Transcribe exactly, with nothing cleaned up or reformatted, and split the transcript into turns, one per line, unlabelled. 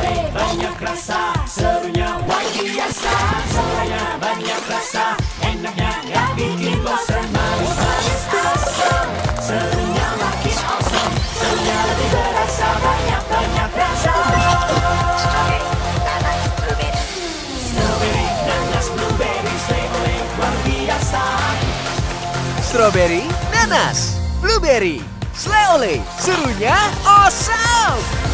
olai, banyak rasa, serunya luar biasa. Serunya banyak rasa, enaknya gak bikin bosan. Manis-manis asam, serunya makin awesome. Serunya lebih berasa, banyak-banyak rasa. Strawberry, nanas, blueberry, slai olai, luar biasa.
Strawberry, nanas, blueberry, slai olai, serunya awesome.